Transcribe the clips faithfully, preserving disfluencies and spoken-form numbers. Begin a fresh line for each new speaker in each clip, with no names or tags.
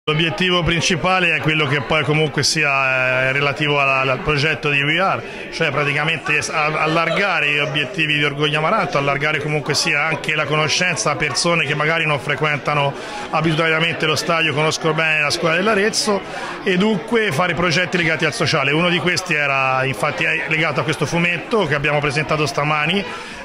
L'obiettivo principale è quello che poi comunque sia eh, relativo al, al progetto di We Are, cioè praticamente allargare gli obiettivi di Orgoglio Amaranto, allargare comunque sia anche la conoscenza a persone che magari non frequentano abitudinariamente lo stadio, conoscono bene la scuola dell'Arezzo e dunque fare progetti legati al sociale. Uno di questi era infatti legato a questo fumetto che abbiamo presentato stamani,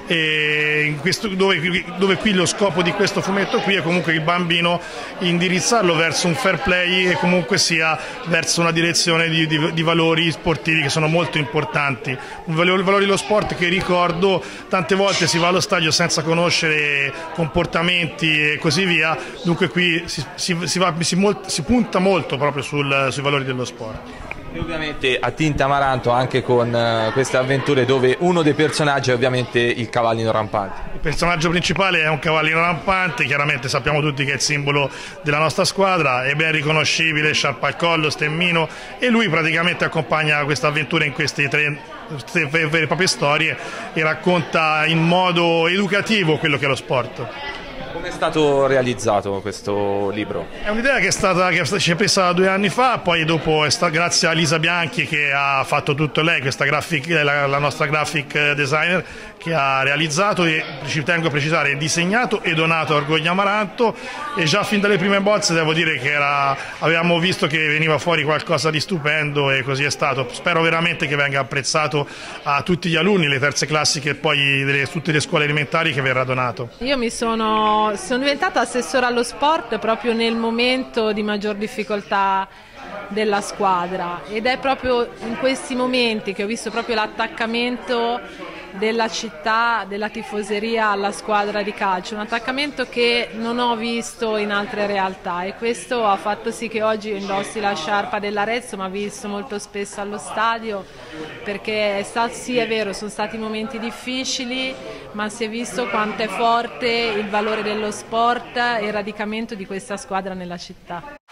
e questo, dove, dove qui lo scopo di questo fumetto qui è comunque il bambino indirizzarlo verso un fair play e comunque sia verso una direzione di, di, di valori sportivi che sono molto importanti. I valori, valori dello sport che ricordo, tante volte si va allo stadio senza conoscere comportamenti e così via, dunque qui si, si, si, va, si, molt, si punta molto proprio sul, sui valori dello sport.
E ovviamente a Tinta Amaranto anche con uh, queste avventure dove uno dei personaggi è ovviamente il cavallino rampante.
Il personaggio principale è un cavallino rampante, chiaramente sappiamo tutti che è il simbolo della nostra squadra, è ben riconoscibile, sciarpa al collo, stemmino, e lui praticamente accompagna questa avventura in queste tre vere e proprie storie e racconta in modo educativo quello che è lo sport.
Come è stato realizzato questo libro?
È un'idea che è stata che ci è presa due anni fa, poi dopo è sta, grazie a Lisa Bianchi che ha fatto tutto lei, questa graphic, la, la nostra graphic designer che ha realizzato e ci tengo a precisare disegnato e donato a Orgoglio Amaranto, e già fin dalle prime bozze devo dire che era, avevamo visto che veniva fuori qualcosa di stupendo e così è stato. Spero veramente che venga apprezzato a tutti gli alunni, le terze classi e poi delle, tutte le scuole elementari che verrà donato.
Io mi sono Sono diventata assessora allo sport proprio nel momento di maggior difficoltà della squadra, ed è proprio in questi momenti che ho visto proprio l'attaccamento della città, della tifoseria alla squadra di calcio, un attaccamento che non ho visto in altre realtà, e questo ha fatto sì che oggi io indossi la sciarpa dell'Arezzo, ma visto molto spesso allo stadio, perché è stato, sì è vero, sono stati momenti difficili, ma si è visto quanto è forte il valore dello sport e il radicamento di questa squadra nella città.